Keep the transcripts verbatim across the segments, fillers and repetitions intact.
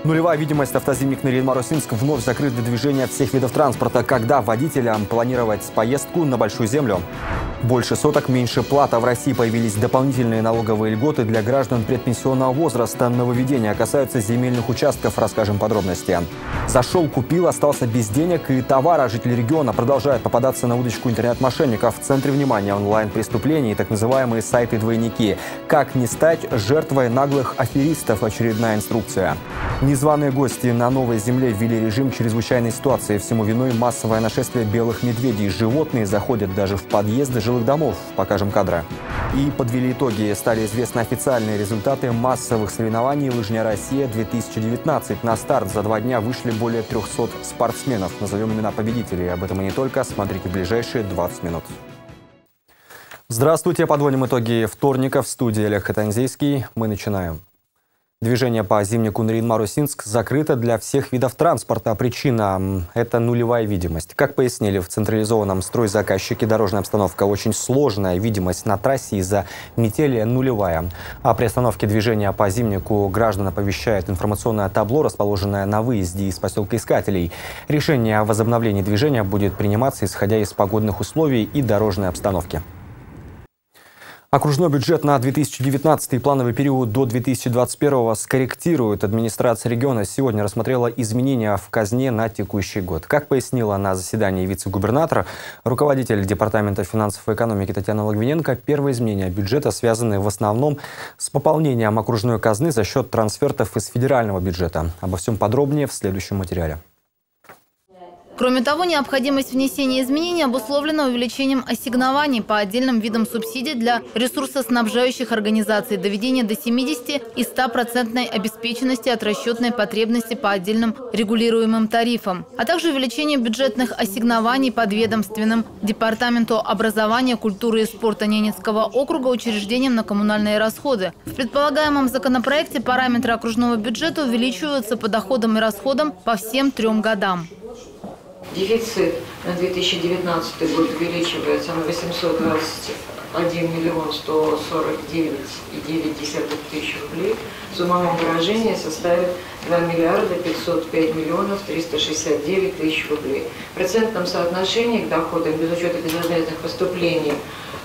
Нулевая видимость. Автозимник Нарьян-Мар-Усинск вновь закрыт для движения всех видов транспорта. Когда водителям планировать поездку на Большую Землю? Больше соток, меньше плата. В России появились дополнительные налоговые льготы для граждан предпенсионного возраста. Нововведения касаются земельных участков. Расскажем подробности. Зашел, купил, остался без денег и товара. Жители региона продолжают попадаться на удочку интернет-мошенников. В центре внимания онлайн-преступлений, так называемые сайты-двойники. Как не стать жертвой наглых аферистов? Очередная инструкция. Незваные гости на Новой Земле ввели режим чрезвычайной ситуации. Всему виной массовое нашествие белых медведей. Животные заходят даже в подъезды жилых домов. Покажем кадры. И подвели итоги. Стали известны официальные результаты массовых соревнований «Лыжня Россия-две тысячи девятнадцать». На старт за два дня вышли более трёхсот спортсменов. Назовем имена победителей. Об этом и не только. Смотрите в ближайшие двадцать минут. Здравствуйте. Подводим итоги вторника. В студии Олег Хатанзейский. Мы начинаем. Движение по зимнику Нарьян-Мар-Усинск закрыто для всех видов транспорта. Причина – это нулевая видимость. Как пояснили в централизованном стройзаказчике, дорожная обстановка очень сложная. Видимость на трассе из-за метели нулевая. А при остановке движения по зимнику граждан оповещает информационное табло, расположенное на выезде из поселка Искателей. Решение о возобновлении движения будет приниматься, исходя из погодных условий и дорожной обстановки. Окружной бюджет на две тысячи девятнадцатый и плановый период до две тысячи двадцать первого скорректирует. Администрация региона сегодня рассмотрела изменения в казне на текущий год. Как пояснила на заседании вице-губернатор, руководитель Департамента финансов и экономики Татьяна Логвиненко, первые изменения бюджета связаны в основном с пополнением окружной казны за счет трансфертов из федерального бюджета. Обо всем подробнее в следующем материале. Кроме того, необходимость внесения изменений обусловлена увеличением ассигнований по отдельным видам субсидий для ресурсоснабжающих организаций, доведения до семидесяти и ста процентной обеспеченности от расчетной потребности по отдельным регулируемым тарифам, а также увеличение бюджетных ассигнований подведомственным Департаменту образования, культуры и спорта Ненецкого округа учреждениям на коммунальные расходы. В предполагаемом законопроекте параметры окружного бюджета увеличиваются по доходам и расходам по всем трем годам. Дефицит на две тысячи девятнадцатый год увеличивается на восемьсот двадцать один миллион сто сорок девять и девять десятых тысяч рублей. В суммовом выражении составит два миллиарда пятьсот пять миллионов триста шестьдесят девять тысяч рублей. В процентном соотношении к доходам без учета безвозмездных поступлений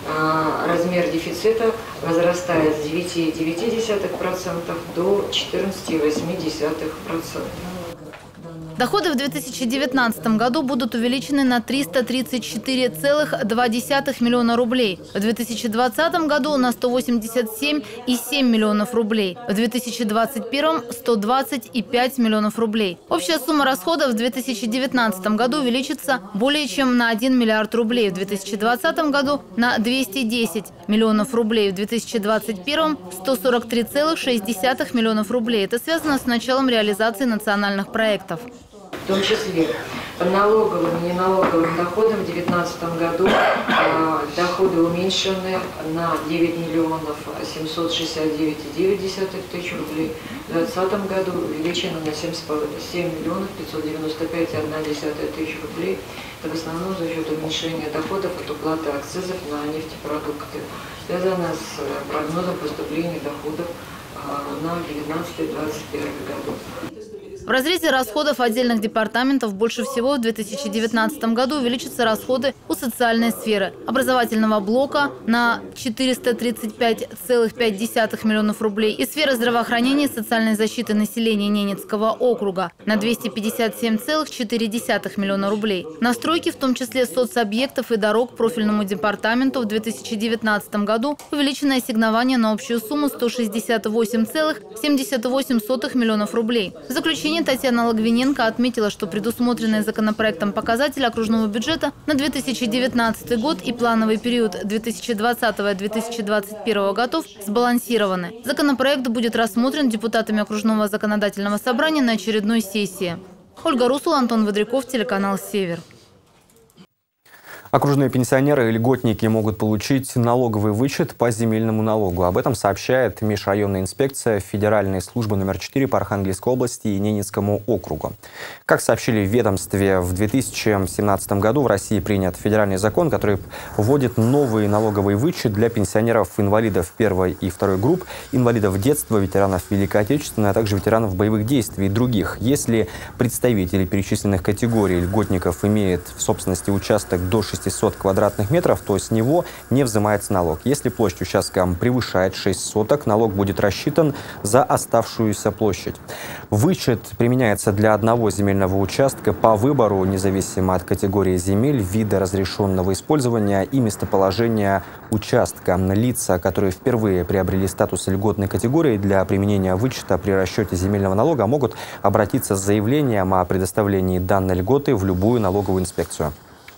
размер дефицита возрастает с девяти целых девяти десятых процента до четырнадцати целых восьми десятых процента. Доходы в две тысячи девятнадцатом году будут увеличены на триста тридцать четыре целых два десятых миллиона рублей. В две тысячи двадцатом году на сто восемьдесят семь целых семь десятых миллионов рублей. В две тысячи двадцать первом – сто двадцать целых пять миллионов рублей. Общая сумма расходов в две тысячи девятнадцатом году увеличится более чем на один миллиард рублей. В две тысячи двадцатом году на двести десять миллионов рублей. В две тысячи двадцать первом – сто сорок три целых шесть десятых миллионов рублей. Это связано с началом реализации национальных проектов. В том числе по налоговым и неналоговым доходам в две тысячи девятнадцатом году э, доходы уменьшены на девять миллионов семьсот шестьдесят девять целых девять десятых тысяч рублей. В две тысячи двадцатом году увеличено на семь миллионов пятьсот девяносто пять целых одна десятая тысяч рублей. Это в основном за счет уменьшения доходов от уплаты акцизов на нефтепродукты. Связано с прогнозом поступления доходов э, на две тысячи девятнадцатый — две тысячи двадцать первый году. В разрезе расходов отдельных департаментов больше всего в две тысячи девятнадцатом году увеличатся расходы у социальной сферы. Образовательного блока на четыреста тридцать пять целых пять десятых миллионов рублей и сфера здравоохранения и социальной защиты населения Ненецкого округа на двести пятьдесят семь целых четыре десятых миллиона рублей. На стройки, в том числе соцобъектов и дорог, профильному департаменту в две тысячи девятнадцатом году увеличено ассигнование на общую сумму сто шестьдесят восемь целых семьдесят восемь сотых миллионов рублей. В заключение Татьяна Логвиненко отметила, что предусмотренные законопроектом показатели окружного бюджета на две тысячи девятнадцатый год и плановый период две тысячи двадцатого — две тысячи двадцать первого годов сбалансированы. Законопроект будет рассмотрен депутатами окружного законодательного собрания на очередной сессии. Ольга Русул, Антон Водряков, телеканал «Север». Окружные пенсионеры и льготники могут получить налоговый вычет по земельному налогу. Об этом сообщает межрайонная инспекция Федеральной службы номер четыре по Архангельской области и Ненецкому округу. Как сообщили в ведомстве, в две тысячи семнадцатом году в России принят федеральный закон, который вводит новый налоговый вычет для пенсионеров-инвалидов первой и второй групп, инвалидов детства, ветеранов Великой Отечественной, а также ветеранов боевых действий и других. Если представители перечисленных категорий льготников имеют в собственности участок до шестисот квадратных метров, то с него не взимается налог. Если площадь участка превышает шесть соток, налог будет рассчитан за оставшуюся площадь. Вычет применяется для одного земельного участка по выбору, независимо от категории земель, вида разрешенного использования и местоположения участка. Лица, которые впервые приобрели статус льготной категории, для применения вычета при расчете земельного налога могут обратиться с заявлением о предоставлении данной льготы в любую налоговую инспекцию.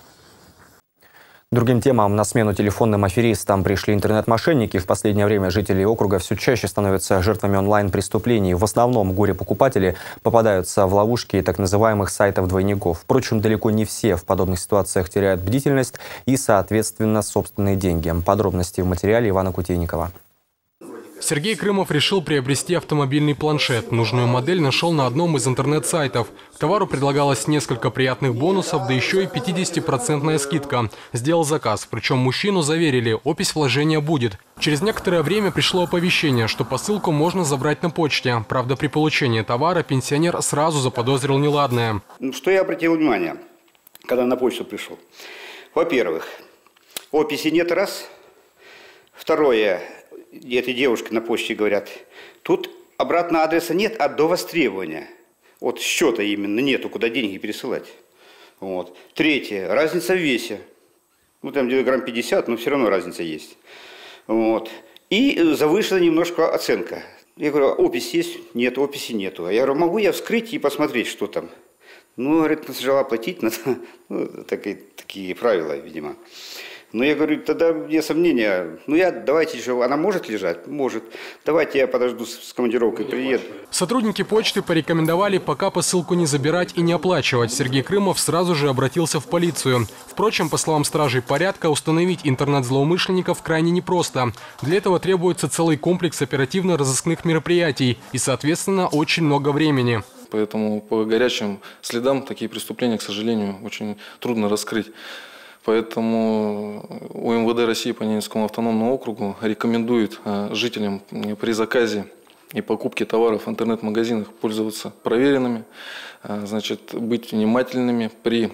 Другим темам на смену телефонным аферистам пришли интернет-мошенники. В последнее время жители округа все чаще становятся жертвами онлайн-преступлений. В основном горе-покупатели попадаются в ловушки так называемых сайтов-двойников. Впрочем, далеко не все в подобных ситуациях теряют бдительность и, соответственно, собственные деньги. Подробности в материале Ивана Кутейникова. Сергей Крымов решил приобрести автомобильный планшет. Нужную модель нашел на одном из интернет-сайтов. К товару предлагалось несколько приятных бонусов, да еще и пятидесятипроцентная скидка. Сделал заказ, причем мужчину заверили, опись вложения будет. Через некоторое время пришло оповещение, что посылку можно забрать на почте. Правда, при получении товара пенсионер сразу заподозрил неладное. Что я обратил внимание, когда на почту пришел? Во-первых, описи нет, раз. Второе. Этой девушке на почте говорят, тут обратно адреса нет, а до востребования. Вот счета именно нету, куда деньги пересылать. Вот. Третье, разница в весе. Ну там где-то грамм пятьдесят, но все равно разница есть. Вот. И завышена немножко оценка. Я говорю, опись есть? Нет, описи нету. Я говорю, могу я вскрыть и посмотреть, что там? Ну, говорит, сначала платить надо. Ну, такие, такие правила, видимо. Ну, я говорю, тогда мне сомнения. Ну, я, давайте еще, она может лежать? Может. Давайте я подожду с командировкой, приеду. Сотрудники почты порекомендовали пока посылку не забирать и не оплачивать. Сергей Крымов сразу же обратился в полицию. Впрочем, по словам стражей порядка, установить интернет-злоумышленников крайне непросто. Для этого требуется целый комплекс оперативно-розыскных мероприятий и, соответственно, очень много времени. Поэтому по горячим следам такие преступления, к сожалению, очень трудно раскрыть. Поэтому у эм вэ дэ России по Ненецкому автономному округу рекомендует жителям при заказе и покупке товаров в интернет-магазинах пользоваться проверенными, значит, быть внимательными при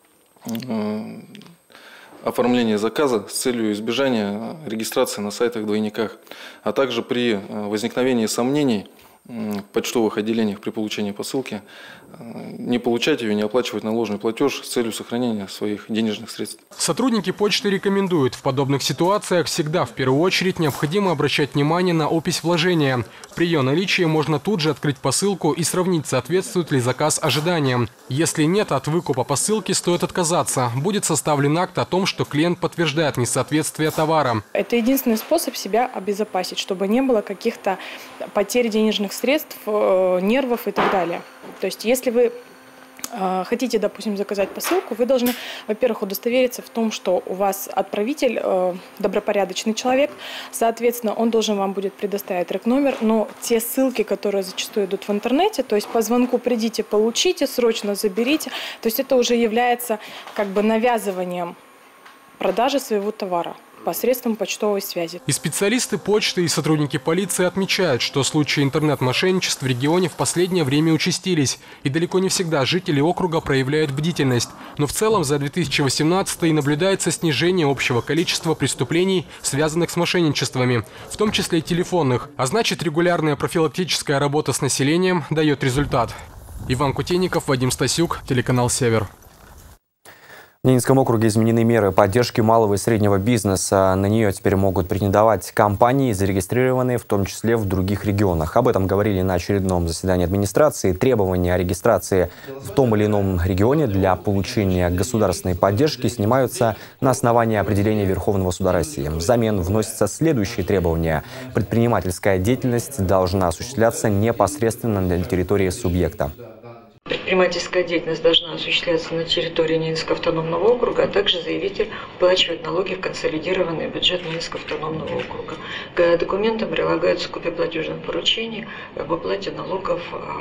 оформлении заказа с целью избежания регистрации на сайтах-двойниках, а также при возникновении сомнений в почтовых отделениях при получении посылки не получать ее, не оплачивать наложенный платеж с целью сохранения своих денежных средств. Сотрудники почты рекомендуют в подобных ситуациях всегда в первую очередь необходимо обращать внимание на опись вложения. При ее наличии можно тут же открыть посылку и сравнить, соответствует ли заказ ожиданиям. Если нет, от выкупа посылки стоит отказаться. Будет составлен акт о том, что клиент подтверждает несоответствие товара. Это единственный способ себя обезопасить, чтобы не было каких-то потерь денежных средств, нервов и так далее. То есть, если вы э, хотите, допустим, заказать посылку, вы должны, во-первых, удостовериться в том, что у вас отправитель э, добропорядочный человек, соответственно, он должен вам будет предоставить рэк-номер, но те ссылки, которые зачастую идут в интернете, то есть по звонку придите, получите, срочно заберите, то есть это уже является как бы навязыванием продажи своего товара посредством почтовой связи. И специалисты почты, и сотрудники полиции отмечают, что случаи интернет-мошенничеств в регионе в последнее время участились. И далеко не всегда жители округа проявляют бдительность. Но в целом за две тысячи восемнадцатый наблюдается снижение общего количества преступлений, связанных с мошенничествами, в том числе и телефонных. А значит, регулярная профилактическая работа с населением дает результат. Иван Кутейников, Вадим Стасюк, телеканал «Север». В Ненецком округе изменены меры поддержки малого и среднего бизнеса. На нее теперь могут претендовать компании, зарегистрированные в том числе в других регионах. Об этом говорили на очередном заседании администрации. Требования о регистрации в том или ином регионе для получения государственной поддержки снимаются на основании определения Верховного суда России. Взамен вносятся следующие требования. Предпринимательская деятельность должна осуществляться непосредственно на территории субъекта. Предпринимательская деятельность должна осуществляться на территории Ненецкого автономного округа, а также заявитель уплачивает налоги в консолидированный бюджет Ненецкого автономного округа. К документам прилагаются копии платежных поручений об оплате налогов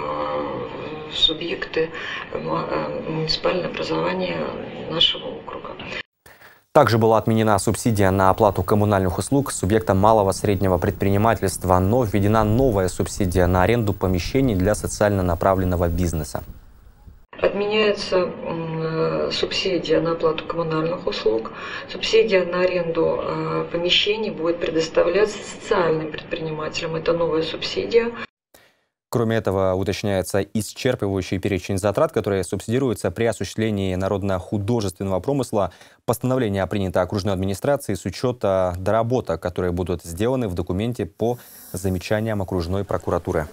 в субъекты муниципального образования нашего округа. Также была отменена субсидия на оплату коммунальных услуг субъектам малого и среднего предпринимательства, но введена новая субсидия на аренду помещений для социально направленного бизнеса. Отменяется субсидия на оплату коммунальных услуг. Субсидия на аренду помещений будет предоставляться социальным предпринимателям. Это новая субсидия. Кроме этого, уточняется исчерпывающий перечень затрат, которые субсидируются при осуществлении народно-художественного промысла. Постановление принято окружной администрацией с учета доработок, которые будут сделаны в документе по замечаниям окружной прокуратуры.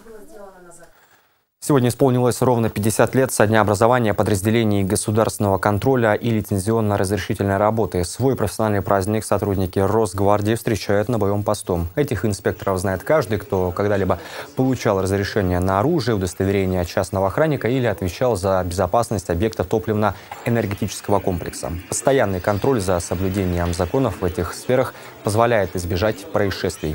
Сегодня исполнилось ровно пятьдесят лет со дня образования подразделений государственного контроля и лицензионно-разрешительной работы. Свой профессиональный праздник сотрудники Росгвардии встречают на боевом посту. Этих инспекторов знает каждый, кто когда-либо получал разрешение на оружие, удостоверение частного охранника или отвечал за безопасность объекта топливно-энергетического комплекса. Постоянный контроль за соблюдением законов в этих сферах позволяет избежать происшествий.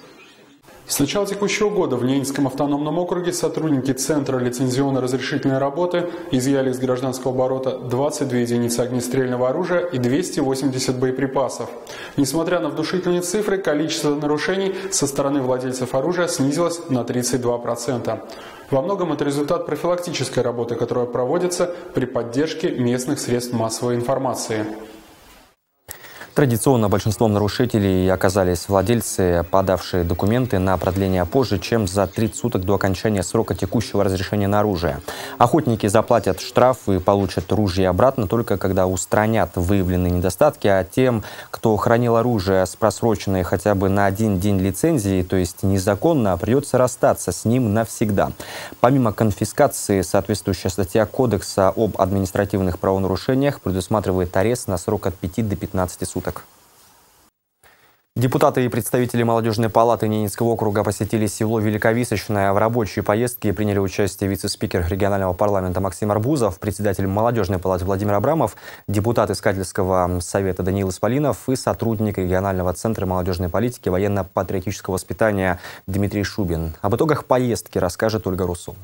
С начала текущего года в Ненецком автономном округе сотрудники Центра лицензионно-разрешительной работы изъяли из гражданского оборота двадцать две единицы огнестрельного оружия и двести восемьдесят боеприпасов. Несмотря на внушительные цифры, количество нарушений со стороны владельцев оружия снизилось на тридцать два процента. Во многом это результат профилактической работы, которая проводится при поддержке местных средств массовой информации. Традиционно большинством нарушителей оказались владельцы, подавшие документы на продление позже, чем за тридцать суток до окончания срока текущего разрешения на оружие. Охотники заплатят штраф и получат ружье обратно только когда устранят выявленные недостатки, а тем, кто хранил оружие с просроченной хотя бы на один день лицензии, то есть незаконно, придется расстаться с ним навсегда. Помимо конфискации, соответствующая статья Кодекса об административных правонарушениях предусматривает арест на срок от пяти до пятнадцати суток. Депутаты и представители Молодежной палаты Ненецкого округа посетили село Великовисочное. В рабочей поездке приняли участие вице-спикер регионального парламента Максим Арбузов, председатель Молодежной палаты Владимир Абрамов, депутат Искательского совета Даниил Исполинов и сотрудник регионального центра молодежной политики военно-патриотического воспитания Дмитрий Шубин. Об итогах поездки расскажет Ольга Русул.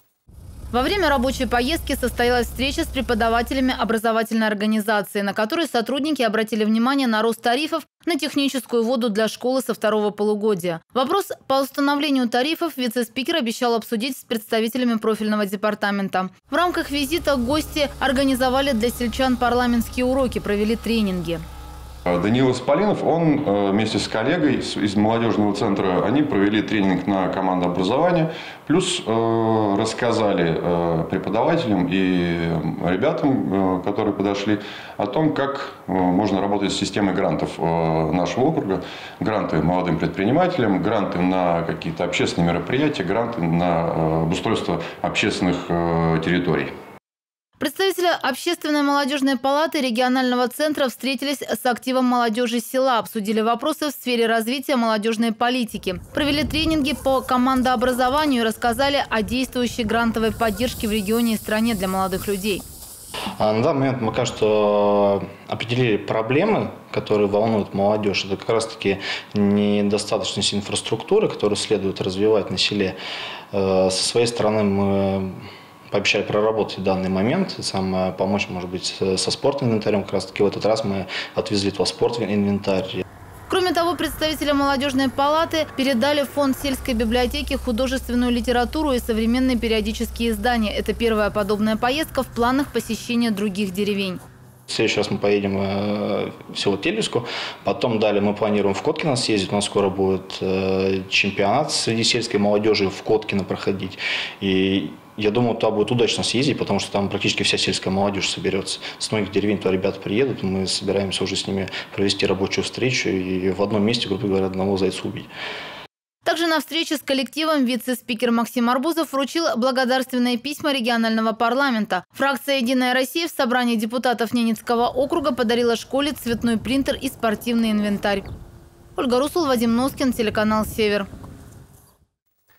Во время рабочей поездки состоялась встреча с преподавателями образовательной организации, на которой сотрудники обратили внимание на рост тарифов на техническую воду для школы со второго полугодия. Вопрос по установлению тарифов вице-спикер обещал обсудить с представителями профильного департамента. В рамках визита гости организовали для сельчан парламентские уроки, провели тренинги. Даниил Исполинов, он вместе с коллегой из молодежного центра, они провели тренинг на командообразование, плюс э, рассказали э, преподавателям и ребятам, э, которые подошли, о том, как э, можно работать с системой грантов э, нашего округа. Гранты молодым предпринимателям, гранты на какие-то общественные мероприятия, гранты на э, обустройство общественных э, территорий. Представители Общественной молодежной палаты регионального центра встретились с активом молодежи села, обсудили вопросы в сфере развития молодежной политики. Провели тренинги по командообразованию и рассказали о действующей грантовой поддержке в регионе и стране для молодых людей. На данный момент мы, кажется, определили проблемы, которые волнуют молодежь. Это как раз-таки недостаточность инфраструктуры, которую следует развивать на селе. Со своей стороны мы пообещали проработать данный момент, сам помочь, может быть, со спортинвентарем. Как раз таки в этот раз мы отвезли туда спортинвентарь. Кроме того, представители молодежной палаты передали в фонд сельской библиотеки художественную литературу и современные периодические издания. Это первая подобная поездка в планах посещения других деревень. В следующий раз мы поедем в село Тельбиску, потом далее мы планируем в Коткино съездить. У нас скоро будет чемпионат среди сельской молодежи в Коткино проходить. И я думаю, туда будет удачно съездить, потому что там практически вся сельская молодежь соберется. С многих деревень туда ребята приедут, мы собираемся уже с ними провести рабочую встречу и в одном месте, грубо говоря, одного зайца убить. Также на встрече с коллективом вице-спикер Максим Арбузов вручил благодарственные письма регионального парламента. Фракция «Единая Россия» в собрании депутатов Ненецкого округа подарила школе цветной принтер и спортивный инвентарь. Ольга Русул, Вадим Носкин, телеканал «Север».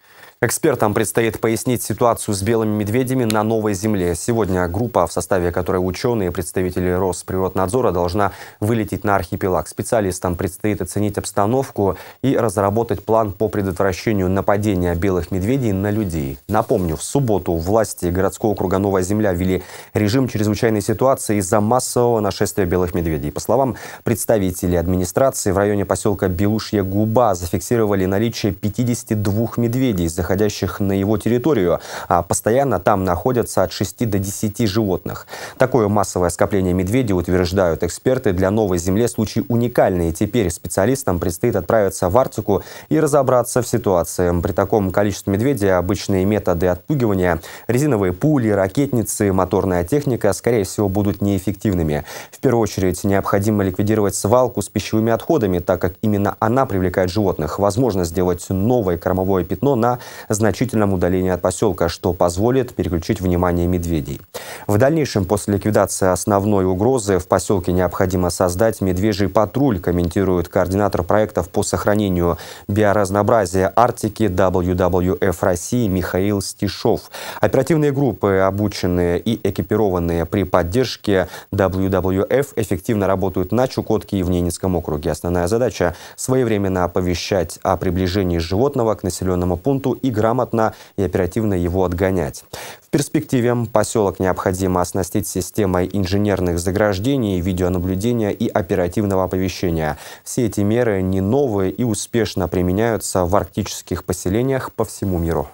Экспертам предстоит пояснить ситуацию с белыми медведями на Новой Земле. Сегодня группа, в составе которой ученые и представители Росприроднадзора, должна вылететь на архипелаг. Специалистам предстоит оценить обстановку и разработать план по предотвращению нападения белых медведей на людей. Напомню, в субботу власти городского округа Новая Земля ввели режим чрезвычайной ситуации из-за массового нашествия белых медведей. По словам представителей администрации, в районе поселка Белушья Губа зафиксировали наличие пятидесяти двух медведей, заходящих на его территорию, а постоянно там находятся от шести до десяти животных. Такое массовое скопление медведей, утверждают эксперты, для Новой Земли случай уникальный. Теперь специалистам предстоит отправиться в Арктику и разобраться в ситуации. При таком количестве медведей обычные методы отпугивания, резиновые пули, ракетницы, моторная техника, скорее всего, будут неэффективными. В первую очередь необходимо ликвидировать свалку с пищевыми отходами, так как именно она привлекает животных. Возможно сделать новое кормовое пятно на значительном удалении от поселка, что позволит переключить внимание медведей. В дальнейшем, после ликвидации основной угрозы, в поселке необходимо создать медвежий патруль, комментирует координатор проектов по сохранению биоразнообразия Арктики дабл ю дабл ю эф России Михаил Стишов. Оперативные группы, обученные и экипированные при поддержке дабл ю дабл ю эф, эффективно работают на Чукотке и в Ненецком округе. Основная задача – своевременно оповещать о приближении животного к населенному пункту и грамотно и оперативно его отгонять. В перспективе поселок необходимо оснастить системой инженерных заграждений, видеонаблюдения и оперативного оповещения. Все эти меры не новые и успешно применяются в арктических поселениях по всему миру.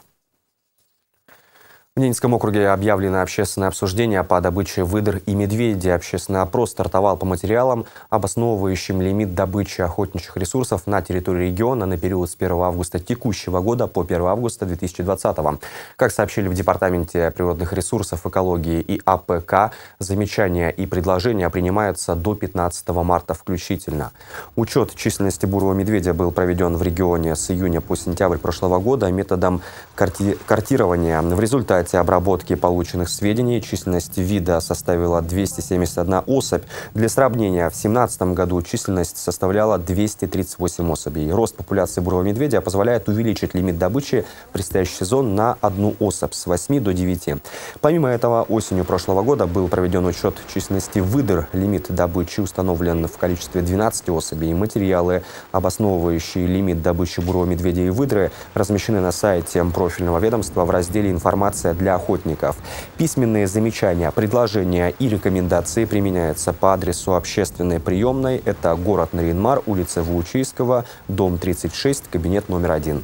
В Ненецком округе объявлено общественное обсуждение по добыче выдр и медведей. Общественный опрос стартовал по материалам, обосновывающим лимит добычи охотничьих ресурсов на территории региона на период с первого августа текущего года по первое августа две тысячи двадцатого. Как сообщили в Департаменте природных ресурсов, экологии и А П К, замечания и предложения принимаются до пятнадцатого марта включительно. Учет численности бурого медведя был проведен в регионе с июня по сентябрь прошлого года методом карти- картирования. В результате обработки полученных сведений численность вида составила двести семьдесят одна особь. Для сравнения, в две тысячи семнадцатом году численность составляла двести тридцать восемь особей. Рост популяции бурого медведя позволяет увеличить лимит добычи в предстоящий сезон на одну особь с восьми до девяти. Помимо этого, осенью прошлого года был проведен учет численности выдр. Лимит добычи установлен в количестве двенадцати особей. Материалы, обосновывающие лимит добычи бурого медведя и выдры, размещены на сайте профильного ведомства в разделе «Информация для охотников». Письменные замечания, предложения и рекомендации применяются по адресу общественной приемной. Это город Нарьян-Мар, улица Ваучийского, дом тридцать шесть, кабинет номер один.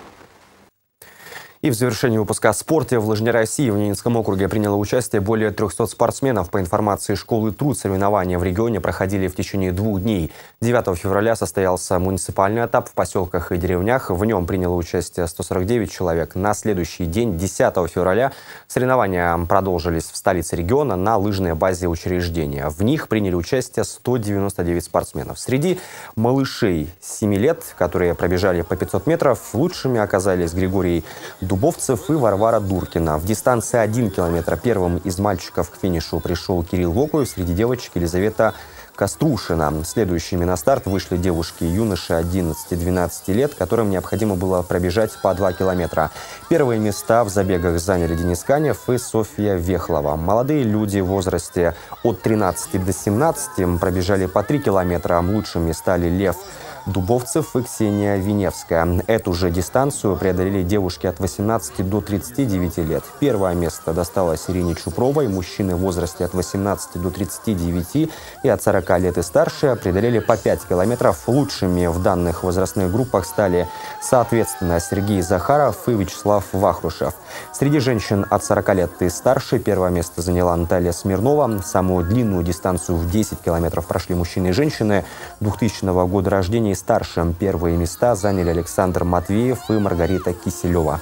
И в завершении выпуска о спорте. В лыжне России в Ненецком округе приняло участие более трёхсот спортсменов. По информации школы «Труд», соревнования в регионе проходили в течение двух дней. девятого февраля состоялся муниципальный этап в поселках и деревнях. В нем приняло участие сто сорок девять человек. На следующий день, десятого февраля, соревнования продолжились в столице региона на лыжной базе учреждения. В них приняли участие сто девяносто девять спортсменов. Среди малышей семи лет, которые пробежали по пятьсот метров, лучшими оказались Григорий Дубовцев и Варвара Дуркина. В дистанции один километр первым из мальчиков к финишу пришел Кирилл Вокуев, среди девочек Елизавета Кострушина. Следующими на старт вышли девушки и юноши одиннадцати-двенадцати лет, которым необходимо было пробежать по два километра. Первые места в забегах заняли Денис Канев и Софья Вехлова. Молодые люди в возрасте от тринадцати до семнадцати пробежали по три километра. Лучшими стали Лев Дубовцев и Ксения Виневская. Эту же дистанцию преодолели девушки от восемнадцати до тридцати девяти лет. Первое место досталось Ирине Чупровой. Мужчины в возрасте от восемнадцати до тридцати девяти и от сорока лет и старше преодолели по пять километров. Лучшими в данных возрастных группах стали, соответственно, Сергей Захаров и Вячеслав Вахрушев. Среди женщин от сорока лет и старше первое место заняла Наталья Смирнова. Самую длинную дистанцию в десять километров прошли мужчины и женщины двухтысячного года рождения и старше. Первые места заняли Александр Матвеев и Маргарита Киселева.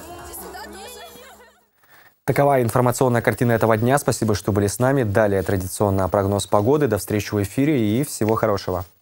Такова информационная картина этого дня. Спасибо, что были с нами. Далее традиционно прогноз погоды. До встречи в эфире и всего хорошего.